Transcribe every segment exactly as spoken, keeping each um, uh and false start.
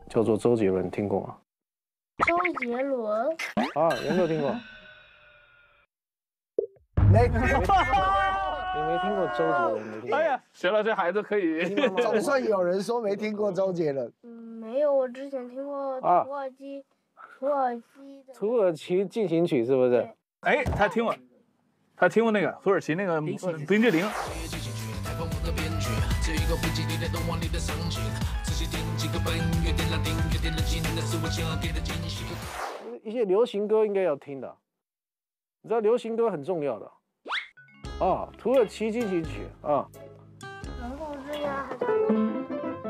叫做周杰伦，听过吗？ 周杰伦啊，有没有听过？ 没， 你没听过周杰伦？没听过。 哎呀，行了，这孩子可以。 总算有人说没听过周杰伦。 嗯，没有，我之前听过土啊耳其，土耳其的。 土耳其进行曲是不是？ 哎，他听过，他听过那个土耳其那个冰激凌。 一些流行歌应该要听的，你知道流行歌很重要的啊，土耳其进行曲啊。 人工之牙还是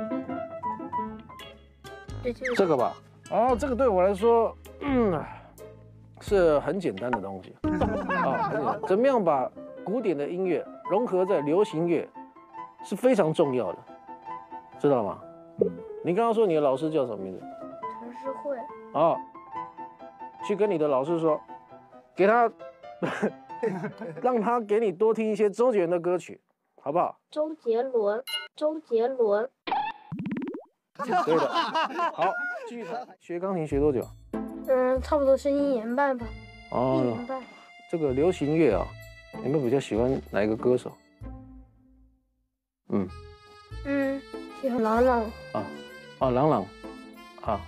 这就是这个吧，哦，这个对我来说，嗯，是很简单的东西啊，很简单。怎么样把古典的音乐融合在流行乐，是非常重要的，知道吗？嗯，你刚刚说你的老师叫什么名字？ 陈诗慧。 啊，去跟你的老师说，给他，让他给你多听一些周杰伦的歌曲，好不好？ 周杰伦，周杰伦。 对的。好，继续弹。学钢琴学多久？ 嗯，差不多是一年半吧。一哦， 年半。 这个流行乐啊，你们比较喜欢哪一个歌手？嗯， 嗯，喜欢郎朗。 啊，啊，郎朗，啊，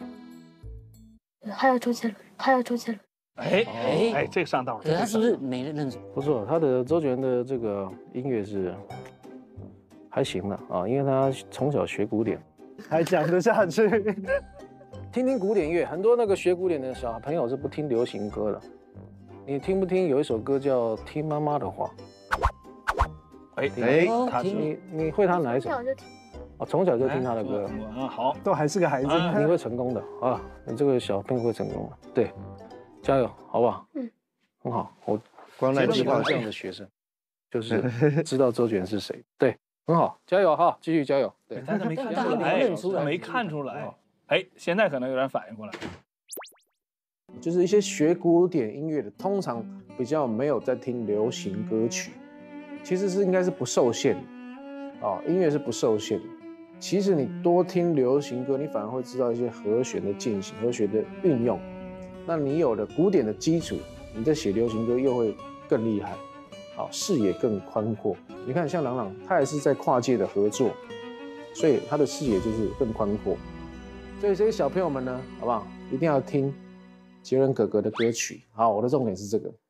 还有周杰伦，还有周杰伦。 哎哎哎，这个上道了。 他是不是没人认识？ 不错，他的周杰伦的这个音乐是还行的啊，因为他从小学古典。 还讲得下去？ 听听古典乐，很多那个学古典的小朋友是不听流行歌的。你听不听？有一首歌叫《听妈妈的话》。 哎哎他是你你会他哪一首？ 从小就听。 哦，从小就听他的歌， 嗯，好， 都还是个孩子。 你会成功的啊！你这个小朋友会成功的，对，加油，好不好？ 嗯， 很好。我光来计划喜欢这样的学生，就是知道周杰伦是谁。对，很好，加油哈，继续加油。对， 但他没看出但他没来， 认出来他没看出来。哎，现在可能有点反应过来。 就是一些学古典音乐的，通常比较没有在听流行歌曲，其实是应该是不受限的啊，音乐是不受限的。其实你多听流行歌，你反而会知道一些和弦的进行、和弦的运用。那你有了古典的基础，你在写流行歌又会更厉害，好，视野更宽阔。你看，像郎朗，他也是在跨界的合作，所以他的视野就是更宽阔。所以这些小朋友们呢，好不好？一定要听杰伦哥哥的歌曲。好，我的重点是这个。